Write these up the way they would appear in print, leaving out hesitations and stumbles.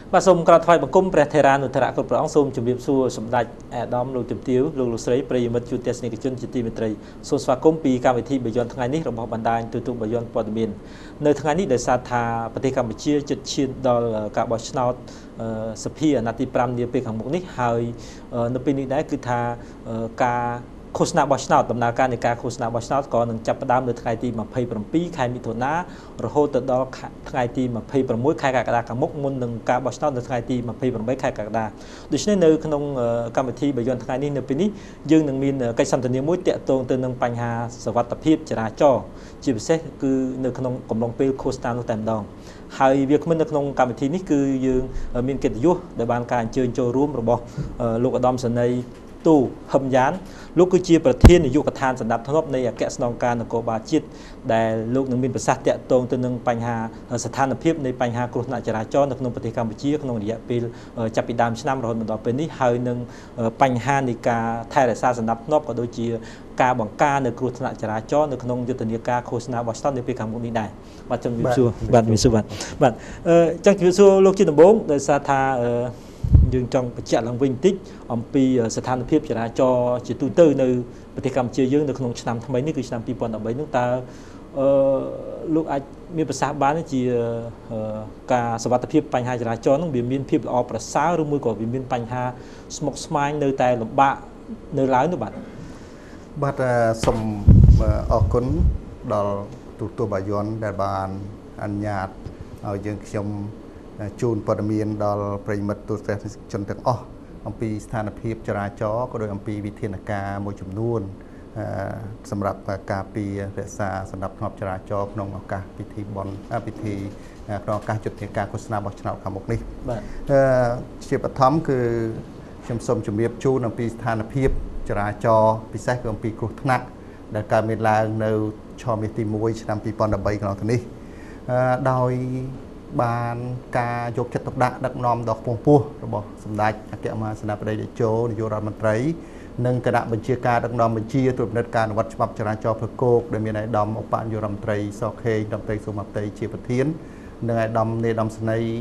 បាទសូមក្រាបថ្វាយបង្គំព្រះថេរានុថេរៈគ្រប់ព្រះអង្គសូមជម្រាបសួរសម្ដេចអាដាមលោកជំទាវលោកស្រីប្រិយមិត្តជួនទស្សនិកជនជាទីមេត្រីសូមស្វាគមន៍ពីកម្មវិធីBayonថ្ងៃនេះរបស់បណ្ដាញទូទាំងBayonព័ត៌មាននៅថ្ងៃនេះដោយសារថាប្រទេសកម្ពុជាជិតឈានដល់ការបោះឆ្នោតសភាអាណត្តិទី5នាពេលខាងមុខនេះហើយនៅពេលនេះដែរគឺថាការឃោសនាបោះឆ្នោតដំណើរការនៃការឃោសនាបោះឆ្នោតក៏នឹងចាប់ផ្ដើមនៅថ្ងៃទី27ខែមិថុនារហូតទៅដល់ថ្ងៃទី26ខែកក្កដាខាងមុខមុននឹងការបោះឆ្នោតនៅថ្ងៃទី28ខែកក្កដាដូច្នេះនៅក្នុងកម្មវិធីBayonថ្ងៃនេះនៅពេលនេះយើងនឹងមានកិច្ចសន្ទនាមួយទាក់ទងទៅនឹងបញ្ហាសុវត្ថិភាពចរាចរណ៍ជាពិសេសគឺនៅក្នុងកំឡុងពេលឃោសនានោះតែម្ដងហើយវាគ្មិននៅក្នុងកម្មវិធីនេះគឺយើងមានកិត្តិយសដែលបានការអញ្ជើញចូលរួមរបស់លោកឧត្តមសេនីយ៍ទូហឹមយ៉ានលោកគឺជាប្រធាននាយកដ្ឋានសម្ដាប់ធ្នាប់នៃអគ្គស្នងការនគរបាលជាតិដែលលោកនឹងមានប្រសាសន៍តាក់ទងទៅនឹងបញ្ហាស្ថានភាពនៃបញ្ហាគ្រោះថ្នាក់ចរាចរណ៍នៅក្នុងប្រទេសកម្ពុជាក្នុងរយៈពេលចាប់ពីដើមឆ្នាំរហូតមកដល់ពេលនេះហើយនឹងបញ្ហានៃការថែរក្សាសម្ដាប់ធ្នាប់ក៏ដូចជាការបង្ការនៅគ្រោះថ្នាក់ចរាចរណ៍នៅក្នុងយុទ្ធនាការឃោសនាបោះឆ្នោតនៅពេលខាងមុខនេះដែរបាទជំរាបសួរបាទជំរាបសួរបាទចង់ជំរាបសួរលោកជាដំបូងដោយសារថាយើងចង់បញ្ជាក់ឡើងវិញបន្តិចអំពីស្ថានភាពចរាចរណ៍ជាទូទៅនៅប្រទេសកម្ពុជាយើងនៅក្នុងឆ្នាំថ្មីនេះគឺឆ្នាំ2013នោះតើលោកអាចមានប្រសាសន៍បានជាការសុវត្ថិភាពបញ្ហាចរាចរណ៍នោះវាមានភាពល្អប្រសើរឬមួយក៏វាមានបញ្ហាស្មុគស្មាញនៅតែលំបាកនៅឡើយនោះបាទសូមអរគុណដល់ទូតBayonដែលបានអនុញ្ញាតឲ្យយើងខ្ញុំជូនព័ត៌មានដល់ប្រិយមិត្តទស្សនិកជនទាំងអស់អំពីស្ថានភាពចរាចរណ៍ក៏ដូចអំពីវិធានការមួយចំនួនសម្រាប់ការពាររក្សាសណ្ដាប់ធ្នាប់ចរាចរណ៍ក្នុងឱកាសពិធីបុណ្យក្នុងឱកាសយុទ្ធនាការឃោសនាបោះឆ្នោតខាងមុខនេះបាទជាបឋមគឺខ្ញុំសូមជម្រាបជូនអំពីស្ថានភាពចរាចរណ៍ពិសេសគឺអំពីគ្រោះថ្នាក់ដែលកើតមានឡើងនៅឆមាសទី1ឆ្នាំ2013កន្លងទៅនេះដោយបានការយកចិត្តទុកដាក់ដឹកនាំដ៏ខ្ពង់ខ្ពស់របស់សម្ដេចអគ្គមហាសេនាបតីតេជោនាយករដ្ឋមន្ត្រីនិងគណៈបញ្ជាការដឹកនាំបញ្ជាត្រួតពិនិត្យការអនុវត្តច្បាប់ចរាចរណ៍ប្រកបដែលមានឯកឧត្តមឧបនាយករដ្ឋមន្ត្រីសខេងរដ្ឋមន្ត្រីសុមាតីជាប្រធាននិងឯកឧត្តមនាយឧត្តមស្នេហ៍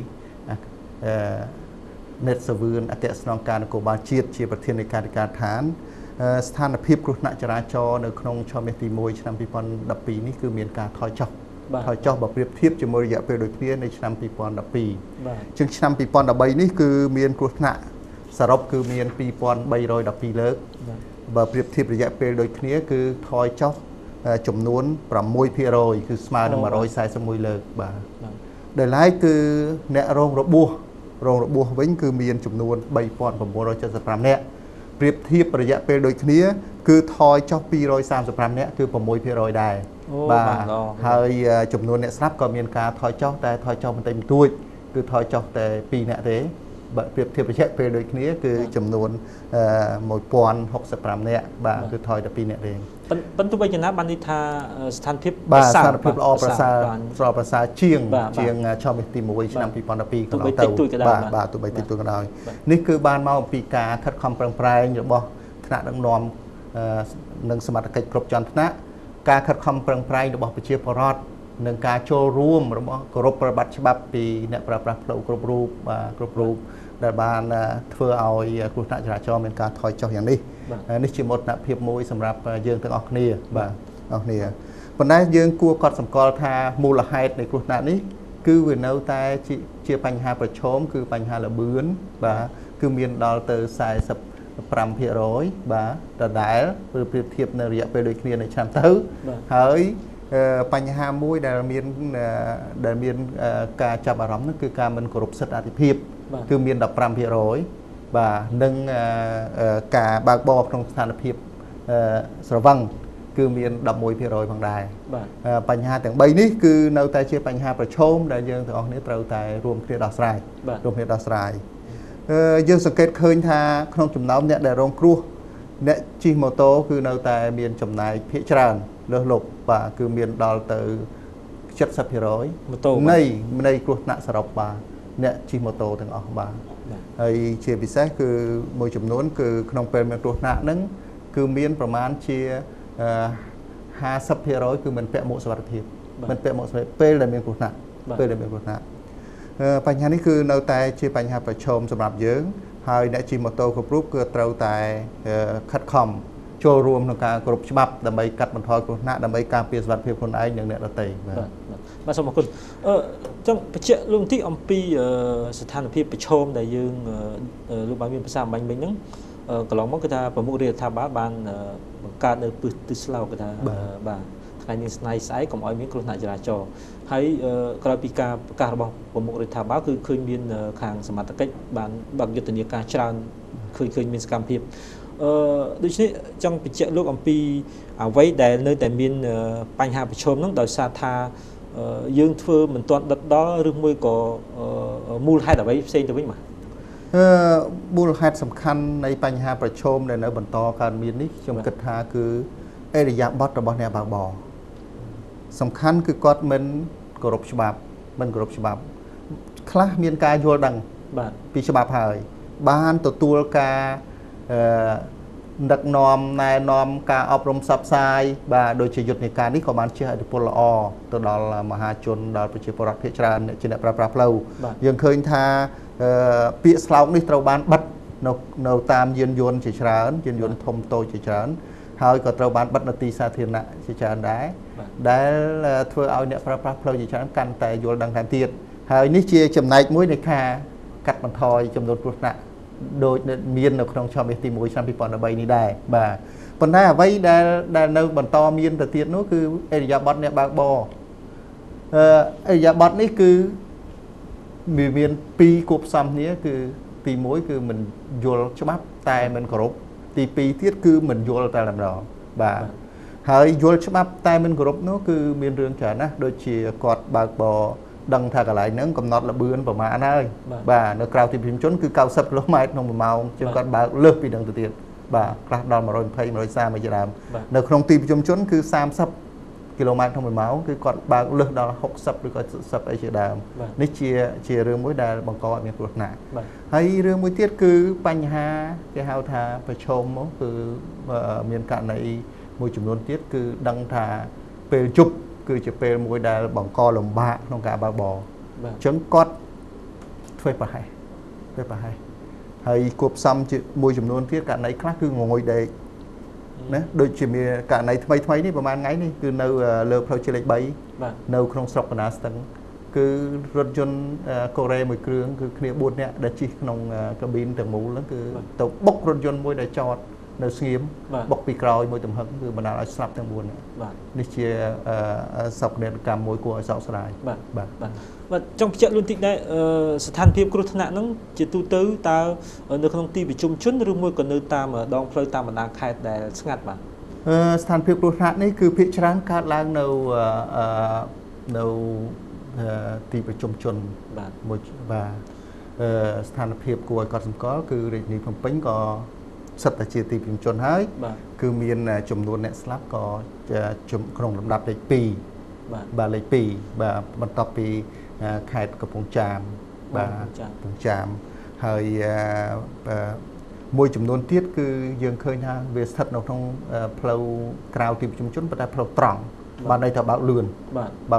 នេតសវឿនអគ្គស្នងការនគរបាលជាតិជាប្រធាននៃការដ្ឋានស្ថានភាពគ្រោះថ្នាក់ចរាចរណ៍នៅក្នុងឆមាសទី1ឆ្នាំ2012នេះគឺមានការថយចុះបើប្រៀបធៀបជាមួយរយៈពេលដូចគ្នានៃឆ្នាំ2012ជាងឆ្នាំ2013នេះគឺមានគ្រោះថ្នាក់សរុបគឺមាន2312លើកបើប្រៀបធៀបរយៈពេលដូចគ្នាគឺថយចុះចំនួន6%គឺស្មើនឹង141លើកបាទដែលឡែកគឺអ្នករងរបួសវិញគឺមានចំនួន3975នាក់ប្រៀបធៀបរយៈពេលដូចគ្នាគឺថយចុះ235នាក់គឺ6%ដែរបាទហើយចំនួនអ្នកស្លាប់ក៏មានការថយចុះតែថយចុះបន្តិចបន្តួចគឺថយចុះតែ2នាក់ទេបើប្រៀបធៀបរយៈពេលដូចគ្នាគឺចំនួន1065នាក់បាទគឺថយតែ2នាក់ទេប៉ុន្តែបីចំណាបានន័យថាស្ថានភាពស្ថានភាពល្អប្រសើរជាងឆមាសទី1ឆ្នាំ2012កន្លងទៅបាទទោះបីតិចតួចក៏ដោយនេះគឺបានមកអំពីការខិតខំប្រឹងប្រែងរបស់ថ្នាក់ដឹកនាំនិងសមត្ថកិច្ចគ្រប់ជាន់ថ្នាក់ការខិតខំប្រឹងប្រែងរបស់ប្រជាពលរដ្ឋនិងការចូលរួមរបស់គោរពប្រតិបត្តិច្បាប់ពីអ្នកប្រើប្រាស់ផ្លូវគ្រប់រូបដែលបានធ្វើឲ្យគ្រោះថ្នាក់ចរាចរណ៍មានការថយចុះយ៉ាងនេះនេះជាមោទនភាពមួយសម្រាប់យើងទាំងអស់គ្នាបាទអស់គ្នាប៉ុន្តែយើងគួរកត់សម្គាល់ថាមូលហេតុនៃគ្រោះថ្នាក់នេះគឺវានៅតែជាបញ្ហាប្រឈមគឺបញ្ហាលបឿនបាទគឺមានដល់ទៅ45%បាទដដែលព្រោះប្រៀបធៀបនៅរយៈពេលដូចគ្នានៅឆ្នាំទៅហើយបញ្ហាមួយដែលមានការចាប់អារម្មណ៍នោះគឺការមិនគោរពសិទ្ធិអធិភាពគឺមាន15%បាទនិងការបើកបរក្នុងស្ថានភាពស្រវឹងគឺមាន11%ផងដែរបញ្ហាទាំង3នេះគឺនៅតែជាបញ្ហាប្រឈមដែលយើងទាំងអស់គ្នាត្រូវតែរួមគ្នាដោះស្រាយយើងសង្កេតឃើញថាក្នុងចំណោមអ្នកដែលរងគ្រោះអ្នកជិះម៉ូតូគឺនៅតែមានចំណាយភាគច្រើនលើសលប់បាទគឺមានដល់ទៅ70%ម៉ូតូនៃគ្រោះថ្នាក់សរុបបាទអ្នកជិះម៉ូតូទាំងអស់បាទហើយជាពិសេសគឺមួយចំនួនគឺក្នុងពេលមានគ្រោះថ្នាក់ហ្នឹងគឺមានប្រមាណជា50% គឺមិនពាក់មួកសុវត្ថិភាពមិនពាក់មួកសុវត្ថិភាពពេលដែលមានគ្រោះថ្នាក់បញ្ហានេះគឺនៅតែជាបញ្ហាប្រឈមសម្រាប់យើងហើយអ្នកជិះម៉ូតូគ្រប់រូបគឺត្រូវតែខិតខំចូលរួមក្នុងការគ្រប់ច្បាប់ដើម្បីកាត់បន្ថយគ្រោះថ្នាក់ដើម្បីការពារសុវត្ថិភាពខ្លួនឯងនិងអ្នកដទៃបាទសូមអរគុណចង់បញ្ជាក់លោកទីអំពីស្ថានភាពប្រឈមដែលយើងលោកបានមានភាសាអំបញ្ញមិញហ្នឹងកន្លងមកគឺថាប្រមុខរដ្ឋាភិបាលបានបង្កើតនៅទិសស្លោកគឺថាបាទថ្ងៃនេះស្នៃស្អែកកុំឲ្យមានគ្រោះថ្នាក់ចរាចរណ៍ហើយក្រោយពីការប្រកាសរបស់ប្រមុខរដ្ឋាភិបាលគឺឃើញមានខាងសមត្ថកិច្ចបានបើកយុទ្ធនាការច្រើនឃើញមានសកម្មភាពដូច្នេះចង់បញ្ជាក់លោកអំពីអ្វីដែលនៅតែមានបញ្ហាប្រឈមហ្នឹងដោយសារថាយើងធ្វើមិនទាន់ដិតដល់ឬមួយក៏មូលហេតុអ្វីផ្សេងទៅវិញបាទមូលហេតុសំខាន់នៃបញ្ហាប្រឈមដែលនៅបន្តកើតមាននេះខ្ញុំគិតថាគឺអេរយាប័តរបស់អ្នកបើកបរសំខាន់គឺគាត់មិនគោរពច្បាប់មិនគោរពច្បាប់ខ្លះមានការយល់ដឹងពីច្បាប់ហើយបានទទួលការដឹកនាំណែនាំការអប់រំផ្សព្វផ្សាយបាទដូចជាយុទ្ធនាការនេះក៏បានជះឥទ្ធិពលល្អទៅដល់មហាជនដល់ប្រជាពលរដ្ឋភាគច្រើនជាអ្នកប្រើប្រាស់ផ្លូវយើងឃើញថាពាក្យស្លោកនេះត្រូវបានបិទនៅតាមយានយន្តជាច្រើនយានយន្តធំតូចជាច្រើនហើយក៏ត្រូវបានបិទនៅទីសាធារណៈជាច្រើនដែរដែលធ្វើឲ្យអ្នកប្រើប្រាស់ផ្លូវជាច្រើនកាន់តែយល់ដឹងថែមទៀតហើយនេះជាចំណែកមួយនៃការកាត់បន្ថយចំនួនគ្រោះថ្នាក់ដូចមាននៅក្នុងឆមាសទី1ឆ្នាំ2013នេះដែរបាទប៉ុន្តែអ្វីដែលនៅបន្តមានទៅទៀតនោះគឺអេរយាប័តអ្នកបើកបរអេរយាប័តនេះគឺមាន2គួបផ្សំគ្នាគឺទី1គឺមិនយល់ច្បាប់តែមិនគោរពទី2ទៀតគឺមិនយល់តែម្ដងបាទហើយយល់ច្បាប់តែមិនគោរពនោះគឺមានរឿងច្រើនណាស់ដូចជាគាត់បើកបរដឹងថាកន្លែងហ្នឹងកំណត់លបឿនប្រមាណហើយបាទនៅក្រៅទីប្រជុំជនគឺ90 km ក្នុង1ម៉ោងជាងគាត់បើកលើសពីនឹងទៅទៀតបាទខ្លះដល់120 130ជាដើមនៅក្នុងទីប្រជុំជនគឺ30 km ក្នុង1ម៉ោងគឺគាត់បើកលើសដល់60ឬក៏70អីជាដើមនេះជារឿងមួយដែលបង្កឲ្យមានគ្រោះថ្នាក់ហើយរឿងមួយទៀតគឺបញ្ហាគេហៅថាប្រឈមមកគឺមានករណីមួយចំនួនទៀតគឺដឹងថាពេលជប់គឺជាពេលមួយដែលបង្កលំបាកក្នុងការបើកបរអញ្ចឹងគាត់ធ្វើប្រហែសហើយគួបផ្សំជាមួយចំនួនទៀតករណីខ្លះគឺងងុយដេកណាដូចជាមានករណីថ្មីនេះប្រហែលថ្ងៃនេះគឺនៅលើផ្លូវជាតិលេខ3នៅក្នុងស្រុកកណ្ដាលស្ទឹងគឺរថយន្តកូរ៉េមួយគ្រឿងគឺគ្នា4នាក់ដែលជិះក្នុងកាប៊ីនទាំងមូលហ្នឹងគឺទៅបុករថយន្តមួយដែលចតនៅស្ងៀមបុកពីក្រោយមួយទំហឹងគឺបណ្ដាលឲ្យស្លាប់ទាំង4នាក់នេះជាសោកនាដកម្មមួយគួរឲ្យសោកស្ដាយបាទចង់បញ្ជាក់លឿនតិចដែរស្ថានភាពគ្រោះថ្នាក់ហ្នឹងជាទូទៅតើនៅក្នុងទីប្រជុំជនឬមួយក៏នៅតាមដងផ្លូវតាមបណ្ដាខេត្តដែលស្ងាត់បាទស្ថានភាពគ្រោះថ្នាក់នេះគឺភាគច្រើនកើតឡើងនៅទីប្រជុំជនមួយបាទស្ថានភាពគួរឲ្យកត់សម្គាល់គឺរាជធានីភ្នំពេញក៏សិតតែជាទីប្រជុំជនហើយគឺមានចំនួនអ្នកស្លាប់ក៏ក្នុងលំដាប់លេខ2បាទលេខ2បាទបន្ទាប់ពីខេត្តកំពង់ចាមបាទកំពង់ចាមហើយមួយចំនួនទៀតគឺយើងឃើញថាវាស្ថិតនៅក្នុងផ្លូវក្រៅទីប្រជុំជនប៉ុន្តែផ្លូវត្រង់បានន័យថាបើកលឿនបាទ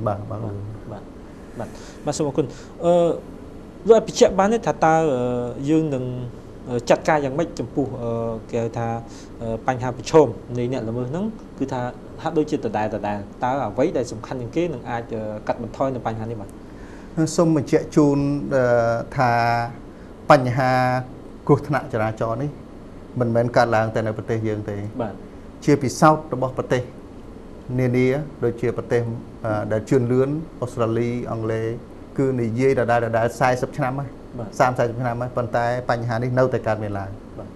សូមអរគុណលោកអាចបញ្ជាក់បានទេថាតើយើងនឹងចាត់ការយ៉ាងម៉េចចំពោះគេហៅថាបញ្ហាប្រឈមនៃអ្នកល្មើសហ្នឹងគឺថាហាក់ដូចជាដដែលតើអ្វីដែលសំខាន់ជាងគេនឹងអាចកាត់បន្ថយនៅបញ្ហានេះបាទសូមបញ្ជាក់ជូនថាបញ្ហាគ្រោះថ្នាក់ចរាចរណ៍នេះមិនមែនកើតឡើងតែនៅប្រទេសយើងទេបាទជាពិសោធន៍របស់ប្រទេសនានាដូចជាប្រទេសដែលជឿនលឿនអូស្ត្រាលីអង់គ្លេសគឺនិយាយដដែល40ឆ្នាំហើយ30-40ឆ្នាំហើយប៉ុន្តែបញ្ហានេះនៅតែកើតមានឡើង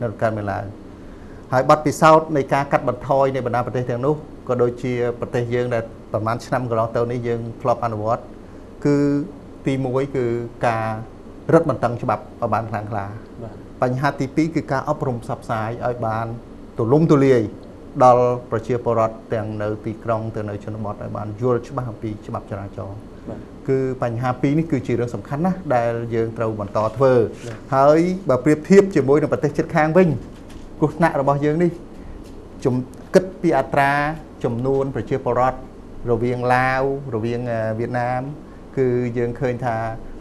ហើយបទពិសោធន៍នៃការកាត់បន្ថយនៃបណ្ដាប្រទេសទាំងនោះក៏ដូចជាប្រទេសយើងដែលប្រហែលឆ្នាំកន្លងទៅនេះយើងធ្លាប់អនុវត្តគឺទី1គឺការរឹតបន្តឹងច្បាប់ឲ្យបានខ្លាំងក្លាបញ្ហាទី2គឺការអប់រំផ្សព្វផ្សាយឲ្យបានទូលំទូលាយដល់ប្រជាពលរដ្ឋទាំងនៅទីក្រុងទាំងនៅជនបទឲ្យបានយល់ច្បាស់អំពីច្បាប់ចរាចរណ៍គឺបញ្ហា2នេះគឺជារឿងសំខាន់ណាស់ដែលយើងត្រូវបន្តធ្វើហើយបើប្រៀបធៀបជាមួយនឹងប្រទេសជិតខាងវិញគ្រោះថ្នាក់របស់យើងនេះគិតពីអត្រាចំនួនប្រជាពលរដ្ឋរវាងឡាវរវាងវៀតណាមគឺយើងឃើញថា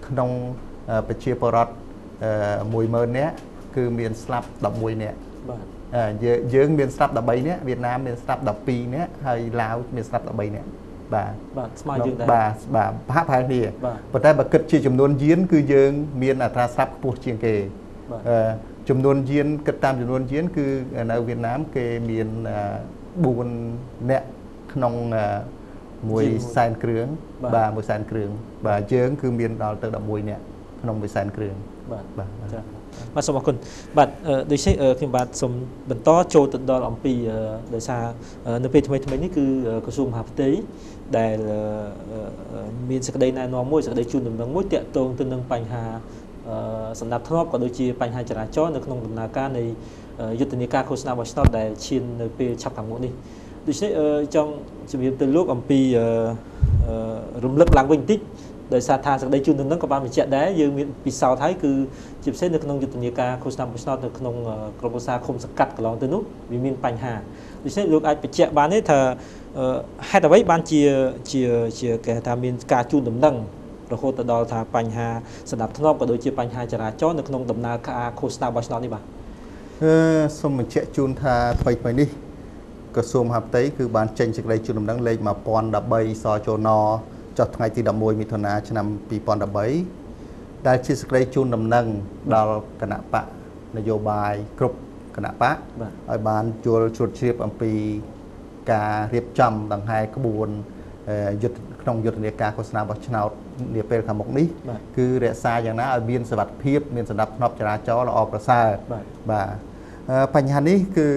ក្នុងប្រជាពលរដ្ឋ10000 នាក់គឺមានស្លាប់11នាក់យើងមានស្លាប់13នាក់វៀតណាមមានស្លាប់12នាក់ហើយឡាវមានស្លាប់13នាក់បាទស្មើយើងដែរបាទហាក់ប្រហែលគ្នាប៉ុន្តែបើគិតជាចំនួនយានគឺយើងមានអត្រាស្លាប់ខ្ពស់ជាងគេចំនួនយានគិតតាមចំនួនយានគឺនៅវៀតណាមគេមាន4នាក់ក្នុង100,000 គ្រឿងបាទ100,000 គ្រឿងបាទយើងគឺមានដល់ទៅ11នាក់ក្នុង100,000 គ្រឿងបាទបាទសូមអរគុណបាទដូចនេះខ្ញុំបាទសូមបន្តចូលទៅដល់អំពីដោយសារនៅពេលថ្មីនេះគឺក្រសួងមហាផ្ទៃដែលមានសេចក្តីណែនាំមួយសេចក្តីជូនដំណឹងមួយតាក់ទងទៅនឹងបញ្ហាសម្ដាប់ធ្នាប់ក៏ដូចជាបញ្ហាចរាចរណ៍នៅក្នុងដំណើរការនៃយុទ្ធនាការឃោសនាបោះឆ្នោតដែលឈាននៅពេលឆាប់ខាងមុខនេះដូច្នេះចង់ជម្រាបទៅលោកអំពីរំលឹកឡើងវិញបន្តិចដោយសារថាសេចក្តីជូនដំណឹងក៏បានបញ្ជាក់ដែរយើងមានពិសោធន៍ហើយគឺជាពិសេសនៅក្នុងយុទ្ធនាការឃោសនាបោះឆ្នោតនៅក្នុងក្រុមប្រឹក្សាឃុំសង្កាត់កន្លងទៅនោះវាមានបញ្ហាដូច្នេះលោកអាចបញ្ជាក់បានទេថាហេតុអ្វីបានជាគេថាមានការជូនដំណឹងរហូតទៅដល់ថាបញ្ហាសម្ដាប់ធ្នាប់ក៏ដូចជាបញ្ហាចរាចរណ៍នៅក្នុងដំណើរការឃោសនាបោះឆ្នោតនេះបាទសូមបញ្ជាក់ជូនថាថ្មីនេះក្រសួងមហាផ្ទៃគឺបានចេញសេចក្តីជូនដំណឹងលេខ1013សចនចុះថ្ងៃទី11មិថុនាឆ្នាំ2013ដែលជាសេចក្តីជូនដំណឹងដល់គណៈបកនយោបាយគ្រប់គណៈបកឲ្យបានជួលជ្រួតជ្រាបអំពីការរៀបចំដង្ហែក្បួនក្នុងយុទ្ធនាការឃោសនាបោះឆ្នោតនាពេលខាងមុខនេះគឺរក្សាយ៉ាងណាឲ្យមានសុវត្ថិភាពមានសណ្ដាប់ធ្នាប់ចរាចរណ៍ល្អប្រសើរបាទបញ្ហានេះគឺ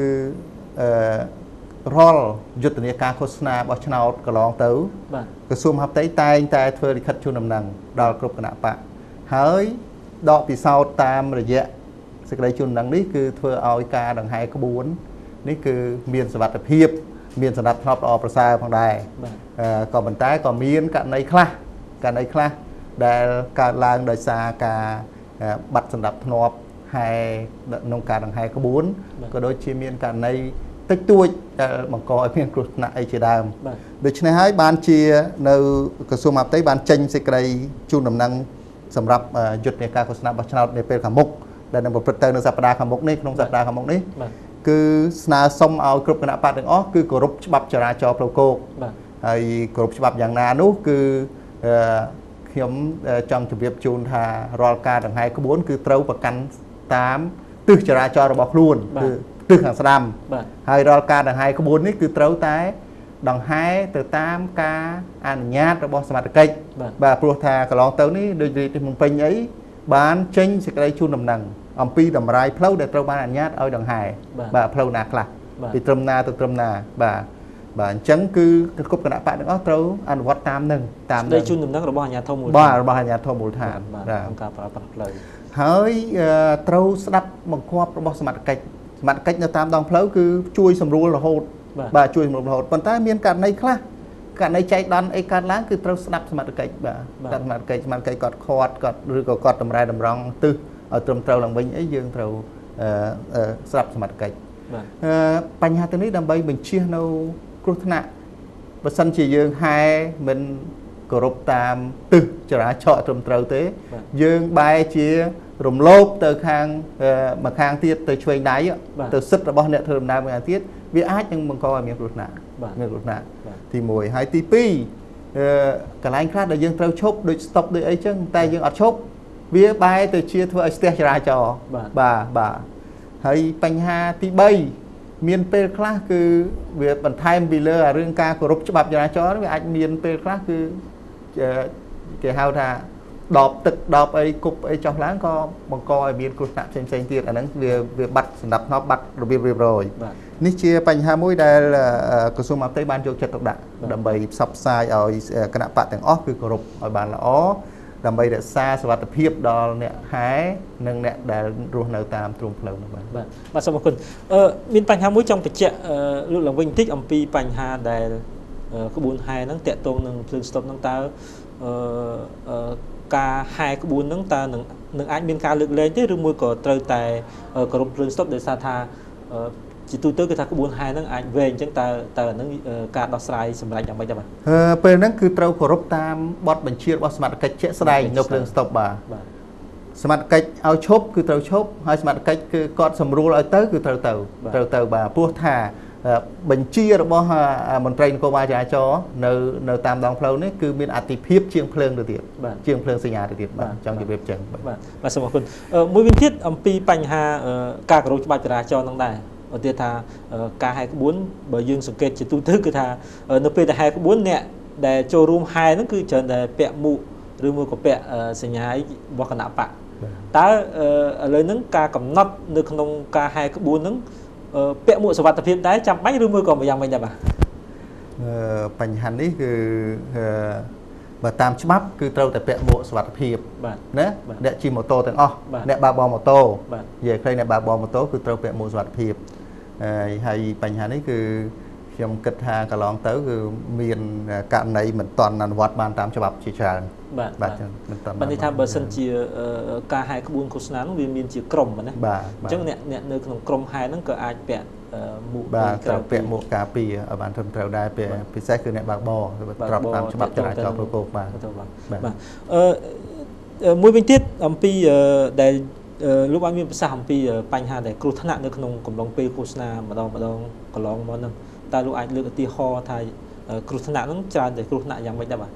រាល់យុទ្ធនាការឃោសនាបោះឆ្នោតកន្លងទៅក្រសួងមហាផ្ទៃតែងតែធ្វើលិខិតជូនដំណឹងដល់គ្រប់គណៈបកហើយដកពិសោធន៍តាមរយៈសេចក្តីជូនដំណឹងនេះគឺធ្វើឲ្យការដង្ហែក្បួននេះគឺមានសុវត្ថិភាពមានសណ្ដាប់ធ្នាប់ល្អប្រសើរផងដែរក៏ប៉ុន្តែក៏មានករណីខ្លះដែលកើតឡើងដោយសារការបាត់សណ្ដាប់ធ្នាប់ហើយក្នុងការដង្ហែក្បួនក៏ដូចជាមានករណីតិចតួចដែលបង្កឲ្យមានគ្រោះថ្នាក់អីជាដើមដូច្នេះហើយបានជានៅក្រសួងមហាផ្ទៃបានចេញសេចក្តីជូនដំណឹងសម្រាប់យុទ្ធនាការឃោសនាបោះឆ្នោតនាពេលខាងមុខដែលនឹងប្រព្រឹត្តទៅនៅសប្តាហ៍ខាងមុខនេះក្នុងសប្តាហ៍ខាងមុខនេះគឺស្នើសុំឲ្យគ្រប់គណៈបកទាំងអស់គឺគោរពច្បាប់ចរាចរណ៍ផ្លូវគោកហើយគោរពច្បាប់យ៉ាងណានោះគឺខ្ញុំចង់ជម្រាបជូនថារាល់ការដង្ហែក្បួនគឺត្រូវប្រកាន់តាមទិសចរាចរណ៍របស់ខ្លួនគឺទិសខាងស្ដាំហើយរាល់ការដង្ហែក្បួននេះគឺត្រូវតែដង្ហែទៅតាមការអនុញ្ញាតរបស់សមត្ថកិច្ចបាទព្រោះថាកន្លងទៅនេះដូចរាជធានីភ្នំពេញអីបានចេញសេចក្តីជូនដំណឹងអំពីតម្រាយផ្លូវដែលត្រូវបានអនុញ្ញាតឲ្យដង្ហែបាទផ្លូវណាខ្លះពីត្រឹមណាទៅត្រឹមណាបាទអញ្ចឹងគឺគ្រប់គណៈបកទាំងអស់ត្រូវអនុវត្តតាមនឹងតាមសេចក្តីជូនដំណឹងរបស់អាជ្ញាធរមូលដ្ឋានបាទរបស់អាជ្ញាធរមូលដ្ឋានក្នុងការប្រើប្រាស់ផ្លូវហើយត្រូវស្ដាប់បង្គាប់របស់សមត្ថកិច្ចនៅតាមដងផ្លូវគឺជួយសម្រួលរហូតបាទជួយសម្រួលរហូតប៉ុន្តែមានករណីខ្លះករណីចែកដន្យអីកើតឡើងគឺត្រូវស្ដាប់សមត្ថកិច្ចបាទសមត្ថកិច្ចគាត់ខាត់គាត់ឬក៏គាត់តម្រែតម្រង់ទិសឲ្យត្រឹមត្រូវឡើងវិញអីយើងត្រូវស្ដាប់សមត្ថកិច្ចបញ្ហាទាំងនេះដើម្បីបញ្ជៀសនៅគ្រោះថ្នាក់បើសិនជាយើងហែមិនគោរពតាមទិសចរាចរណ៍ត្រឹមត្រូវទេយើងបែរជារំលោភទៅខាងម្ខាងទៀតទៅឆ្វេងដៃទៅសិទ្ធិរបស់អ្នកធ្វើដំណើរម្ខាងទៀតវាអាចនឹងបង្កឲ្យមានគ្រោះថ្នាក់ទី1ហើយទី2កន្លែងខ្លះដែលយើងត្រូវឈប់ដូចស្តុបដូចអីចឹងតែយើងអត់ឈប់វាបែរទៅជាធ្វើឲ្យស្ទះចរាចរណ៍បាទហើយបញ្ហាទី3មានពេលខ្លះគឺវាបន្ថែមពីលើរឿងការគោរពច្បាប់ចរាចរណ៍វាអាចមានពេលខ្លះគឺគេហៅថាដបទឹកដបអីគប់អីចុះឡើងក៏បង្កឲ្យមានគ្រោះថ្នាក់ផ្សេងទៀតអាហ្នឹងវាបាត់សម្ដាប់ធ្នាប់បាត់របៀបរៀបរយនេះជាបញ្ហាមួយដែលក្រសួងមហាផ្ទៃបានយកចិត្តទុកដាក់ដើម្បីផ្សព្វផ្សាយឲ្យគណៈបកទាំងអស់គឺគោរពឲ្យបានល្អដើម្បីរក្សាសុវត្ថិភាពដល់អ្នកហែនិងអ្នកដែលរស់នៅតាមទ្រង់ផ្លូវនោះបាទសូមអរគុណមានបញ្ហាមួយចង់បញ្ជាក់លើកឡើងវិញបន្តិចអំពីបញ្ហាដែលក្បួនហែហ្នឹងតាក់ទងនឹងភ្លើងស្តុបហ្នឹងតើការហែក្បួនហ្នឹងតើនឹងអាចមានការលើកលែងទេឬមួយក៏ត្រូវតែគោរពភ្លើងស្តុបដោយសារថា chỉ tôi tới cái thằng có buôn hai nó anh về chẳng ta nó cả đào sai sầm lại chẳng mấy đâu mà ពេលហ្នឹងគឺត្រូវគោរពតាមបទបញ្ជារបស់សមាជិកជាក់ស្ដែងនៅភ្លើងស្តុបបាទសមត្ថកិច្ចឲ្យឈប់គឺត្រូវឈប់ហើយសមត្ថកិច្ចគឺគាត់សម្រួលឲ្យទៅគឺត្រូវទៅបាទព្រោះថាបញ្ជារបស់មន្ត្រីនគរបាលចរាចរណ៍នៅតាមដងផ្លូវនេះគឺមានអតិភិបជាងភ្លើងទៅទៀតជាងភ្លើងសញ្ញាទៅទៀតបាទចង់ជម្រាបចឹងបាទសូមអរគុណមួយវិញទៀតអំពីបញ្ហាការគោរពច្បាប់ចរាចរណ៍នឹងដែរឧទាហរណ៍ថាការហែក្បួនបើយើងសង្កេតជាទូទៅគឺថានៅពេលដែលហែក្បួនអ្នកដែលចូលរួមហែហ្នឹងគឺច្រើនតែពាក់មួកឬមួយក៏ពាក់សញ្ញារបស់គណៈបកតើឥឡូវហ្នឹងការកំណត់នៅក្នុងការហែក្បួនហ្នឹងពាក់មួកសុវត្ថិភាពដែរចាំបាច់ឬមួយក៏យ៉ាងម៉េចដែរបាទបញ្ហានេះគឺបើតាមច្បាប់គឺត្រូវតែពាក់មួកសុវត្ថិភាពណាអ្នកជិះម៉ូតូទាំងអស់អ្នកបើកបរម៉ូតូនិយាយខ្លីអ្នកបើកបរម៉ូតូគឺត្រូវពាក់មួកសុវត្ថិភាពហើយបញ្ហានេះគឺខ្ញុំគិតថាកន្លងទៅគឺមានករណីមិនទាន់អនុវត្តបានតាមច្បាប់ជាច្រើនបាទមិនទាន់បាននេះថាបើសិនជាការហែក្បួនឃោសនានោះវាមានជាក្រុមណាអញ្ចឹងអ្នកនៅក្នុងក្រុមហែហ្នឹងក៏អាចពាក់មួកត្រូវពាក់មួកការពារឲ្យបានត្រឹមត្រូវដែរពិសេសគឺអ្នកបើកបរត្រាប់តាមច្បាប់ចរាចរណ៍ប្រកបបាទមួយវិញទៀតអំពីដែលលោកបានមានប្រសាសន៍អំពីបញ្ហាដែលគ្រោះថ្នាក់នៅក្នុងកំឡុងពេលឃោសនាម្ដងកន្លងមកហ្នឹងតើលោកអាចលើកឧទាហរណ៍ថាគ្រោះថ្នាក់ហ្នឹងច្រើនតែគ្រោះថ្នាក់យ៉ាងម៉េចដែរបាទ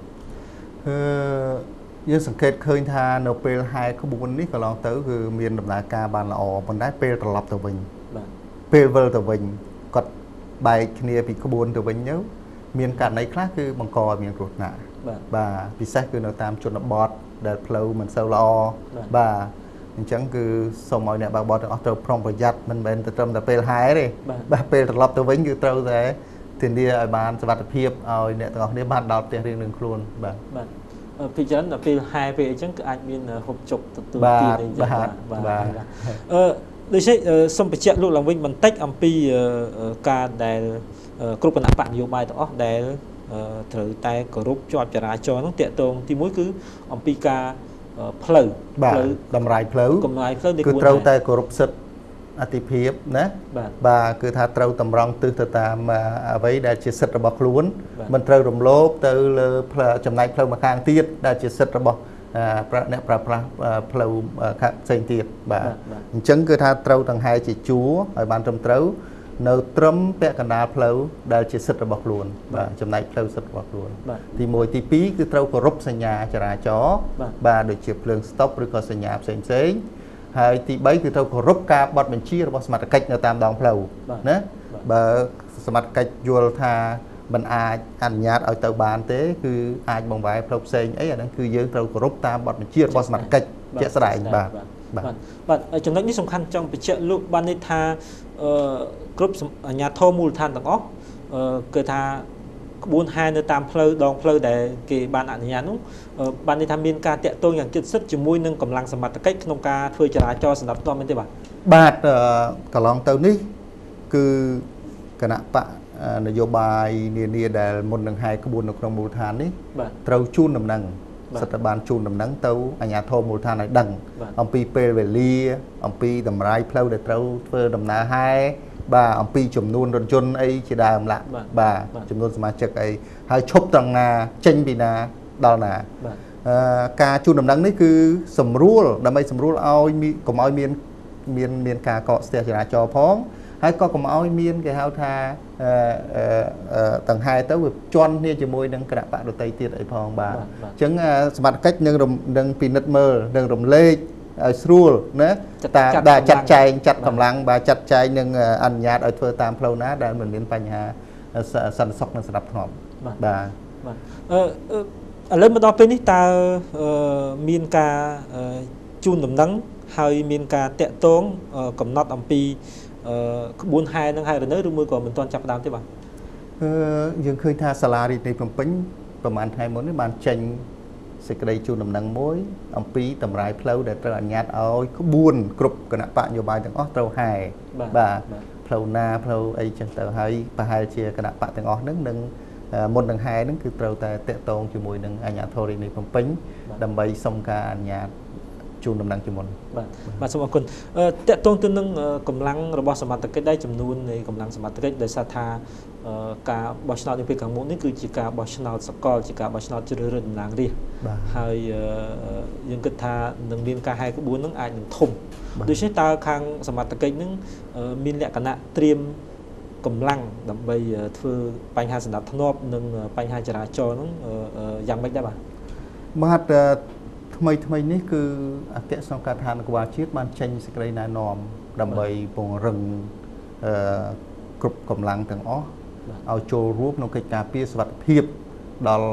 យើងសង្កេតឃើញថានៅពេលហែក្បួននេះកន្លងទៅគឺមានដំណើរការបានល្អប៉ុន្តែពេលត្រឡប់ទៅវិញពេលវិលទៅវិញគាត់បែកគ្នាពីក្បួនទៅវិញទៅមានករណីខ្លះគឺបង្កឲ្យមានគ្រោះថ្នាក់បាទពិសេសគឺនៅតាមជនបទដែលផ្លូវមិនសូវល្អបាទអញ្ចឹងគឺសូមឲ្យអ្នកបើកបរទាំងអស់ត្រូវប្រុងប្រយ័ត្នមិនមែនទៅត្រឹមតែពេលហែទេបាទពេលត្រឡប់ទៅវិញគឺត្រូវតែធានាឲ្យបានសុវត្ថិភាពឲ្យអ្នកទាំងអស់គ្នាបានដល់ផ្ទះរៀងៗខ្លួនបាទពីច្រើនដល់ពេលហែពេលអញ្ចឹងគឺអាចមានហូបចុកទទួលទានអីចឹងបាទដូច្នេះសូមបញ្ជាក់លោកឡើងវិញបន្តិចអំពីការដែលគ្រប់គណៈបកនយោបាយទាំងអស់ដែលត្រូវតែគោរពជាប់ចរាចរណ៍ហ្នឹងតាក់ទងទី1គឺអំពីការផ្លូវតម្រាយផ្លូវគឺត្រូវតែគោរពសិទ្ធិអតិភិបណាបាទគឺថាត្រូវតម្រង់ទិសទៅតាមអ្វីដែលជាសិទ្ធិរបស់ខ្លួនមិនត្រូវរំលោភទៅលើចំណែកផ្លូវម្ខាងទៀតដែលជាសិទ្ធិរបស់អ្នកប្រើប្រាស់ផ្លូវផ្សេងទៀតបាទអញ្ចឹងគឺថាត្រូវទាំងហែជាជួរឲ្យបានត្រឹមត្រូវនៅត្រឹមពាក់កណ្ដាលផ្លូវដែលជាសិទ្ធិរបស់ខ្លួនបាទចំណែកផ្លូវសិទ្ធិរបស់ខ្លួនទី1ទី2គឺត្រូវគោរពសញ្ញាចរាចរណ៍បាទដូចជាភ្លើងស្តុបឬក៏សញ្ញាផ្សេងហើយទី3គឺត្រូវគោរពការបទបញ្ជារបស់សមត្ថកិច្ចនៅតាមដងផ្លូវណាបើសមត្ថកិច្ចយល់ថាមិនអាចអនុញ្ញាតឲ្យទៅបានទេគឺអាចបង្វែរផ្លូវផ្សេងអីអាហ្នឹងគឺយើងត្រូវគោរពតាមបទបញ្ជារបស់សមត្ថកិច្ចជាក់ស្ដែងបាទចំណុចនេះសំខាន់ចង់បញ្ជាក់លោកបានន័យថាគ្រប់អាជ្ញាធរមូលដ្ឋានទាំងអស់គឺថាក្បួនហែនៅតាមផ្លូវដងផ្លូវដែលគេបានអនុញ្ញាតនោះបានន័យថាមានការតាក់ទងយ៉ាងជិតស្និទ្ធជាមួយនឹងកម្លាំងសមត្ថកិច្ចក្នុងការធ្វើចរាចរណ៍សម្រាប់ផ្ទាល់មែនទេបាទកន្លងទៅនេះគឺគណៈបកនយោបាយនានាដែលមុននឹងហែក្បួននៅក្នុងមូលដ្ឋាននេះត្រូវជូនដំណឹងសិទ្ធិបានជូនដំណឹងទៅអាជ្ញាធរមូលដ្ឋានឲ្យដឹងអំពីពេលវេលាអំពីតម្រាយផ្លូវដែលត្រូវធ្វើដំណើរហែបាទអំពីចំនួនរថយន្តអីជាដើមឡាបាទចំនួនសមាជិកអីហើយឈប់ត្រង់ណាចេញពីណាដល់ណាការជូនដំណឹងនេះគឺសម្រួលដើម្បីសម្រួលឲ្យកុំឲ្យមានការកកស្ទះចរាចរណ៍ផងហើយក៏កុំឲ្យមានគេហៅថាតង្ហែទៅវាជន់គ្នាជាមួយនឹងគណៈបកដទៃទៀតអីផងបាទអញ្ចឹងសមត្ថកិច្ចនឹងពិនិត្យមើលនឹងរំលែកឲ្យស្រួលណាតែចាត់ចែងចាត់កម្លាំងបាទចាត់ចែងនឹងអនុញ្ញាតឲ្យធ្វើតាមផ្លូវណាដែលមិនមានបញ្ហាសន្តិសុខនិងស្រាប់ធ្នាប់បាទឥឡូវមកដល់ពេលនេះតើមានការជូនដំណឹងហើយមានការតាក់ទងកំណត់អំពីក្បួនហែនឹងហែរនៅឬមួយក៏មិនទាន់ចាប់ផ្ដើមទេបាទយើងឃើញថាសាលារាជធានីភ្នំពេញប្រហែលថ្ងៃមុននេះបានចេញសេចក្តីជូនដំណឹងមួយអំពីតម្រាយផ្លូវដែលត្រូវអនុញ្ញាតឲ្យក្បួនគ្រប់គណៈបកនយោបាយទាំងអស់ត្រូវហែបាទផ្លូវណាផ្លូវអីចឹងទៅហើយប្រហែលជាគណៈបកទាំងអស់ហ្នឹងនឹងមុននឹងហែហ្នឹងគឺត្រូវតែតាក់ទងជាមួយនឹងអាជ្ញាធររាជធានីភ្នំពេញដើម្បីសុំការអនុញ្ញាតជួនដំណឹងជាមុនបាទសូមអរគុណតកតងទៅនឹងកម្លាំងរបស់សមត្ថកិច្ចដែរចំនួននៃកម្លាំងសមត្ថកិច្ចដោយសារថាការបោះឆ្នោតនៅពេលខាងមុខនេះគឺជាការបោះឆ្នោតសកលជាការបោះឆ្នោតជ្រើសរើសតំណាងរាស្ត្រហើយយើងគិតថានឹងមានការហែកក្បួននឹងអាចនឹងធំដូច្នេះតើខាងសមត្ថកិច្ចនឹងមានលក្ខណៈត្រៀមកម្លាំងដើម្បីធ្វើបញ្ហាសណ្ដាប់ធ្នាប់និងបញ្ហាចរាចរណ៍ហ្នឹងយ៉ាងម៉េចដែរបាទថ្មីនេះគឺអគ្គសង្កាត់ដ្ឋាននគរបាលជាតិបានចេញសេចក្តីណែនាំដើម្បីពង្រឹងគ្រប់កម្លាំងទាំងអស់ឲ្យចូលរួមក្នុងកិច្ចការពារសុវត្ថិភាពដល់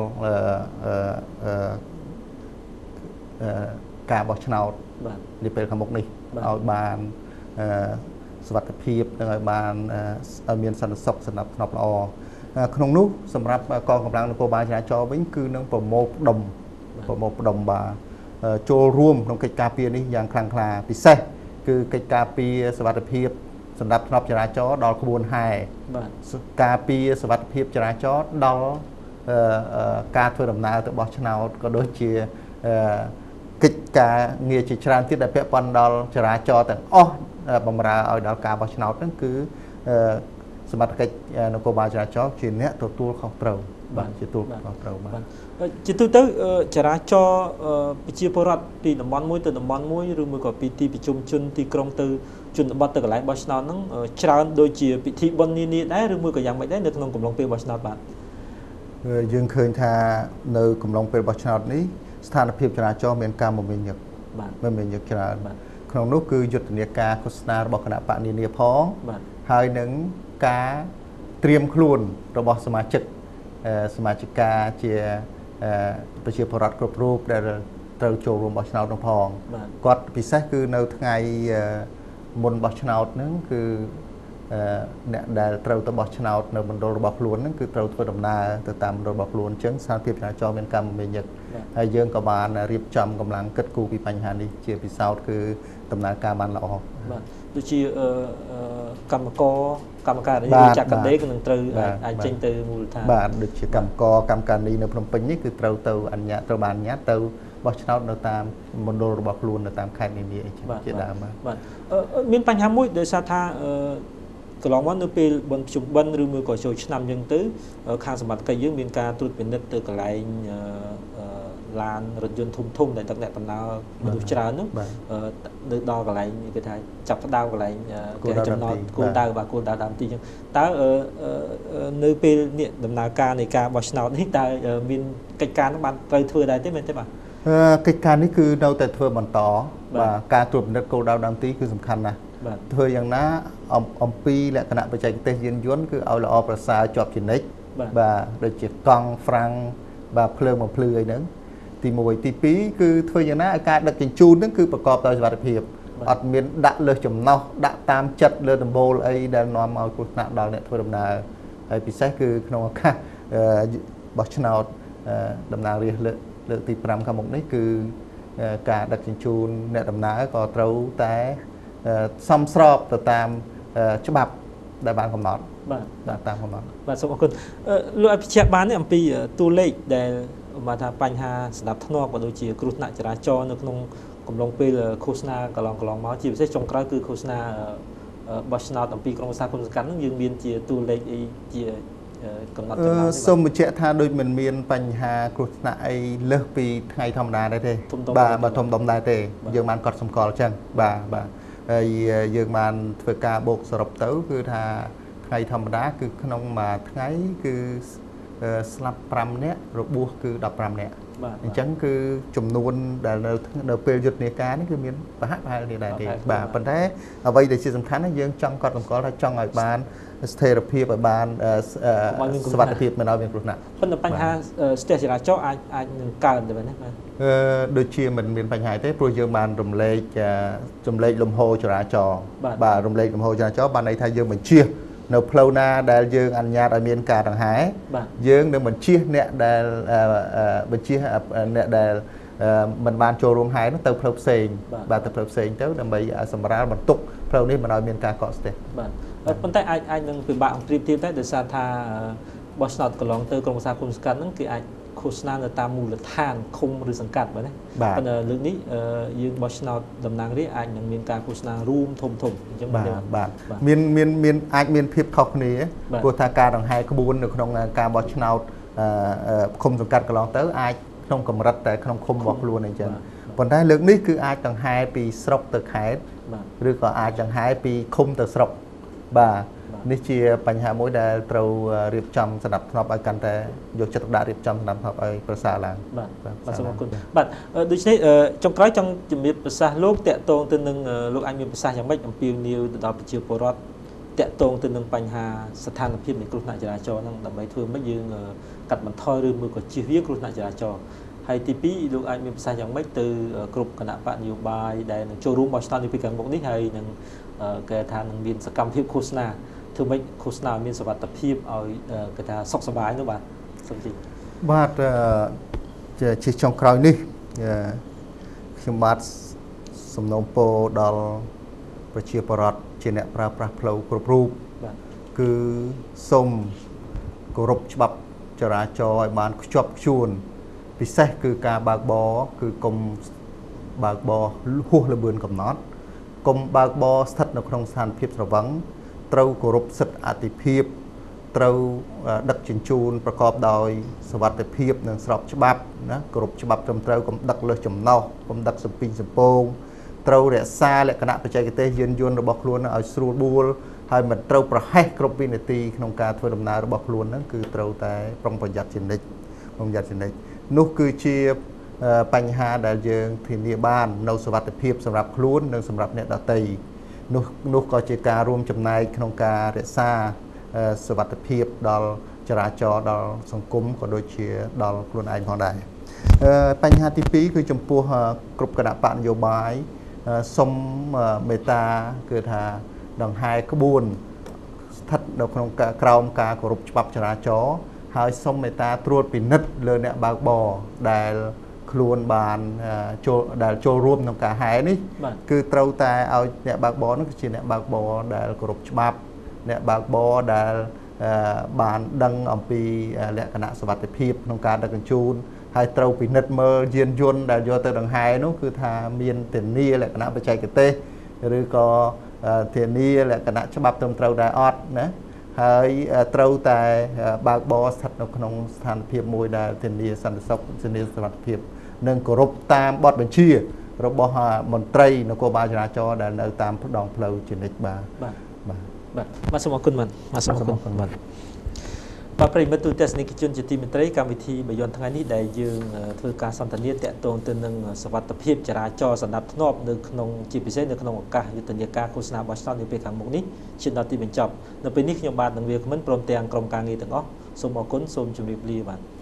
ការបោះឆ្នោតនាពេលខាងមុខនេះឲ្យបានសុវត្ថិភាពនិងឲ្យបានឲ្យមានសន្តិសុខសណ្ដាប់ធ្នាប់ល្អក្នុងនោះសម្រាប់កងកម្លាំងនគរបាលចរាចរណ៍វិញគឺនឹងប្រមូលផ្ដុំបាទចូលរួមក្នុងកិច្ចការពារនេះយ៉ាងខ្លាំងក្លាពិសេសគឺកិច្ចការពារសុវត្ថិភាពសណ្ដាប់ធ្នាប់ចរាចរណ៍ដល់ក្បួនហែការពារសុវត្ថិភាពចរាចរណ៍ដល់ការធ្វើដំណើរទៅបោះឆ្នោតក៏ដូចជាកិច្ចការងារជាច្រើនទៀតដែលពាក់ព័ន្ធដល់ចរាចរណ៍ទាំងអស់បម្រើឲ្យដល់ការបោះឆ្នោតហ្នឹងគឺសមត្ថកិច្ចនគរបាលចរាចរណ៍ជាអ្នកទទួលខុសត្រូវបាទជាទទួលខុសត្រូវបាទជាទូទៅចរាចរណ៍ប្រជាពលរដ្ឋពីតំបន់មួយទៅតំបន់មួយឬមួយក៏ពីទីប្រជុំជនទីក្រុងទៅជនបទទៅកន្លែងបោះឆ្នោតហ្នឹងច្រើនដូចជាពិធីបុណ្យនានាដែរឬមួយក៏យ៉ាងម៉េចដែរនៅក្នុងកំឡុងពេលបោះឆ្នោតបាទយើងឃើញថានៅកំឡុងពេលបោះឆ្នោតនេះស្ថានភាពចរាចរណ៍មានការមមាញឹកច្រើនក្នុងនោះគឺយុទ្ធនាការឃោសនារបស់គណៈបកនានាផងហើយនឹងការត្រៀមខ្លួនរបស់សមាជិកាជាប្រជាពលរដ្ឋគ្រប់រូបដែលត្រូវចូលរួមបោះឆ្នោតនោះផងគាត់ពិសេសគឺនៅថ្ងៃមុនបោះឆ្នោតហ្នឹងគឺអ្នកដែលត្រូវទៅបោះឆ្នោតនៅមណ្ឌលរបស់ខ្លួនហ្នឹងគឺត្រូវធ្វើដំណើរទៅតាមមណ្ឌលរបស់ខ្លួនអញ្ចឹងស្ថានភាពចរាចរណ៍មានការមមាញឹកហើយយើងក៏បានរៀបចំកម្លាំងគិតគូរពីបញ្ហានេះជាពិសោធន៍គឺដំណើរការបានល្អបាទដូចជាកម្មការនេះចាក់កណ្ដេរក៏នឹងត្រូវអាចចេញទៅមូលដ្ឋានបាទដូចជាកម្មការនេះនៅភ្នំពេញនេះគឺត្រូវទៅត្រូវបានអនុញ្ញាតទៅបោះឆ្នោតនៅតាមមណ្ឌលរបស់ខ្លួននៅតាមខេត្តនានាអីជាដើមបាទមានបញ្ហាមួយដោយសារថាកន្លងមកនៅពេលបុណ្យភ្ជុំបិណ្ឌឬមួយក៏ចូលឆ្នាំអញ្ចឹងទៅខាងសមត្ថកិច្ចយើងមានការត្រួតពិនិត្យទៅកន្លែងឡានរថយន្តធំដែលដឹកអ្នកដំណើរមនុស្សច្រើននោះនៅដល់កន្លែងគេថាចាប់ផ្ដើមកន្លែងគេចំណតគោលដៅដើមទីអញ្ចឹងតើនៅពេលនេះដំណើរការនៃការបោះឆ្នោតនេះតើមានកិច្ចការនោះបានត្រូវធ្វើដែរទេមែនទេបាទកិច្ចការនេះគឺនៅតែធ្វើបន្តបាទការត្រួតពិនិត្យគោលដៅដើមទីគឺសំខាន់ណាស់ធ្វើយ៉ាងណាអំពីលក្ខណៈបច្ចេកទេសយានយន្តគឺឲ្យល្អប្រសើរជាប់ជានិច្ចបាទដូចជាកង់ហ្វ្រាំងបាទភ្លើងបំភ្លឺអីហ្នឹងទី1ទី2គឺធ្វើយ៉ាងណាឲ្យការដឹកជញ្ជូនហ្នឹងគឺប្រកបដោយសុវត្ថិភាពអត់មានដាក់លើសចំណោះដាក់តាមចិត្តលើដំបូលអីដែលនាំឲ្យគ្រោះថ្នាក់ដល់អ្នកធ្វើដំណើរហើយពិសេសគឺក្នុងឱកាសបោះឆ្នោតដំណើររាស្ត្រលើកទី5ខាងមុខនេះគឺការដឹកជញ្ជូនអ្នកដំណើរក៏ត្រូវតែសមស្របទៅតាមច្បាប់ដែលបានកំណត់បាទតាមកំណត់បាទសូមអរគុណលោកឲ្យបញ្ជាក់បានអំពីតួលេខដែលមកថាបញ្ហាស្ដាប់ធ្នាប់ក៏ដូចជាគ្រោះថ្នាក់ចរាចរណ៍នៅក្នុងកំឡុងពេលឃោសនាកន្លងមកជាពិសេសចុងក្រោយគឺឃោសនាបោះឆ្នោតអំពីក្រុមប្រឹក្សាគុំសង្កាត់ហ្នឹងយើងមានជាតួលេខអីជាកំណត់ចំណោទសូមបញ្ជាក់ថាដូចមិនមានបញ្ហាគ្រោះថ្នាក់អីលើសពីថ្ងៃធម្មតាដែរទេបាទធំដុំដែរទេយើងបានកត់សម្គាល់អញ្ចឹងបាទហើយយើងបានធ្វើការបូកសរុបទៅគឺថាថ្ងៃធម្មតាគឺក្នុងមួយថ្ងៃគឺស្លាប់5នាក់របួសគឺ15នាក់អញ្ចឹងគឺចំនួនដែលនៅពេលយុទ្ធនាការនេះគឺមានប្រហាក់ប្រហែលគ្នាដែរទេបាទប៉ុន្តែអ្វីដែលជាសំខាន់យើងចង់កត់សម្គាល់ថាចង់ឲ្យបានស្ថិរភាពឲ្យបានសុវត្ថិភាពមិនឲ្យមានគ្រោះថ្នាក់ប៉ុន្តែបញ្ហាស្ទះចរាចរណ៍អាចនឹងកើនទៅវិញណាបាទដូចជាមិនមានបញ្ហាទេព្រោះយើងបានរំលែកលំហូរចរាចរណ៍បាទរំលែកលំហូរចរាចរណ៍បានន័យថាយើងបញ្ជានៅផ្លូវណាដែលយើងអនុញ្ញាតឲ្យមានការដង្ហែយើងនឹងបញ្ជាអ្នកដែលមិនបានចូលរួមហែនោះទៅផ្លូវផ្សេងបាទទៅផ្លូវផ្សេងទៅដើម្បីសម្រាលបន្ទុកផ្លូវនេះមិនឲ្យមានការកកស្ទះបាទប៉ុន្តែអាចនឹងពិបាកប្រៀបធៀបដែរដោយសារថាបោះឆ្នោតកន្លងទៅក្រុមប្រឹក្សាគុំសង្កាត់ហ្នឹងគេអាចឃោសនានៅតាមមូលដ្ឋានឃុំឬសង្កាត់បាទណាប៉ុន្តែលើកនេះយើងបោះឆ្នោតតំណាងរាស្ត្រអាចនឹងមានការឃោសនារួមធំអញ្ចឹងបាទមានអាចមានភាពខុសគ្នាព្រោះថាការដង្ហែក្បួននៅក្នុងការបោះឆ្នោតឃុំសង្កាត់កន្លងទៅអាចក្នុងកម្រិតតែក្នុងឃុំរបស់ខ្លួនអញ្ចឹងប៉ុន្តែលើកនេះគឺអាចដង្ហែពីស្រុកទៅខេត្តឬក៏អាចដង្ហែពីឃុំទៅស្រុកបាទនេះជាបញ្ហាមួយដែលត្រូវរៀបចំសម្រាប់ធ្នាប់ឲ្យកាន់តែយកចិត្តទុកដាក់រៀបចំសម្រាប់ធ្នាប់ឲ្យប្រសើរឡើងបាទសូមអរគុណបាទដូច្នេះចុងក្រោយចង់ជំរាបប្រសាសន៍លោកតាក់ទងទៅនឹងលោកអាចមានប្រសាសន៍យ៉ាងម៉េចអំពីនីវទៅដល់ប្រជាពលរដ្ឋតាក់ទងទៅនឹងបញ្ហាស្ថានភាពនៃគ្រោះថ្នាក់ចរាចរណ៍ហ្នឹងដើម្បីធ្វើម៉េចយើងកាត់បន្ថយឬមួយក៏ជៀសវាងគ្រោះថ្នាក់ចរាចរណ៍ហើយទី2លោកអាចមានប្រសាសន៍យ៉ាងម៉េចទៅគ្រប់គណៈបកនយោបាយដែលនឹងចូលរួមបោះឆ្នោតនាពេលខាងមុខនេះហើយនឹងគេថានឹងមានសកម្មភាពឃោសនាធ្វើម៉េចឃោសនាមានសុវត្ថិភាពឲ្យគេថាសុខសប្បាយនោះបាទសូមជម្រាបបាទជាចុងក្រោយនេះខ្ញុំបាទសំណូមពរដល់ប្រជាពលរដ្ឋជាអ្នកប្រើប្រាស់ផ្លូវគ្រប់រូបគឺសូមគោរពច្បាប់ចរាចរណ៍ឲ្យបានខ្ជាប់ខ្ជួនពិសេសគឺការបើកបរគឺកុំបើកបរហួសល្បឿនកំណត់កុំបើកបរស្ថិតនៅក្នុងស្ថានភាពស្រវឹងត្រូវគោរពសិទ្ធិអតិភិបត្រូវដឹកជញ្ជូនប្រកបដោយសុវត្ថិភាពនិងស្របច្បាប់ណាគោរពច្បាប់ត្រឹមត្រូវកុំដឹកលើសចំណោះកុំដឹកសំពីងសំពងត្រូវរក្សាលក្ខណៈបច្ចេកទេសយានយន្តរបស់ខ្លួនឲ្យស្រួលបួលហើយមិនត្រូវប្រហែសគ្រប់វិនាទីក្នុងការធ្វើដំណើររបស់ខ្លួនហ្នឹងគឺត្រូវតែប្រុងប្រយ័ត្នជានិច្ចនោះគឺជាបញ្ហាដែលយើងធានាបាននៅសុវត្ថិភាពសម្រាប់ខ្លួននិងសម្រាប់អ្នកដទៃនោះក៏ជាការរួមចំណែកក្នុងការរក្សាសុវត្ថិភាពដល់ចរាចរណ៍ដល់សង្គមក៏ដូចជាដល់ខ្លួនឯងផងដែរបញ្ហាទី2គឺចំពោះគ្រប់គណៈបកនយោបាយសូមមេត្តាគឺថាដង្ហែក្បួនស្ថិតនៅក្នុងក្រោមការគោរពច្បាប់ចរាចរណ៍ហើយសូមមេត្តាត្រួតពិនិត្យលើអ្នកបើកបរដែលខ្លួនបានចូលរួមក្នុងការហែនេះគឺត្រូវតែឲ្យអ្នកបើកបរនោះគឺជាអ្នកបើកបរដែលគោរពច្បាប់អ្នកបើកបរដែលបានដឹងអំពីលក្ខណៈសុវត្ថិភាពក្នុងការដឹកជញ្ជូនហើយត្រូវពិនិត្យមើលយានយន្តដែលយកទៅដង្ហែនោះគឺថាមានធានាលក្ខណៈបច្ចេកទេសឬក៏ធានាលក្ខណៈច្បាប់ត្រឹមត្រូវដែរអត់ណាហើយត្រូវតែបើកបរស្ថិតនៅក្នុងស្ថានភាពមួយដែលធានាសន្តិសុខធានាសុវត្ថិភាពនិងគោរពតាមបទបញ្ជារបស់មន្ត្រីនគរបាលចរាចរណ៍ដែលនៅតាមដងផ្លូវជានិច្ចបាទសូមអរគុណបាទសូមអរគុណបាទប្រិយមិត្តទូទស្សនិកជនជាទីមេត្រីកម្មវិធីបាយ័នថ្ងៃនេះដែលយើងធ្វើការសន្ទនាតាក់ទងទៅនឹងសុវត្ថិភាពចរាចរណ៍សណ្ដាប់ធ្នាប់នៅក្នុងជាពិសេសនៅក្នុងឱកាសយុទ្ធនាការឃោសនាបោះឆ្នោតនាពេលខាងមុខនេះឈានដល់ទីបញ្ចប់នៅពេលនេះខ្ញុំបាទនឹងវាគ្មិនព្រមទាំងក្រុមការងារទាំងអស់សូមអរគុណសូមជម្រាបលាបាទ